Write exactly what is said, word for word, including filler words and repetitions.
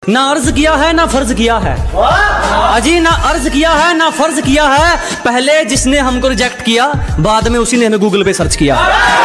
ना अर्ज किया है ना फर्ज किया है अजी, ना अर्ज किया है ना फर्ज किया है। पहले जिसने हमको रिजेक्ट किया, बाद में उसी ने हमें गूगल पे सर्च किया।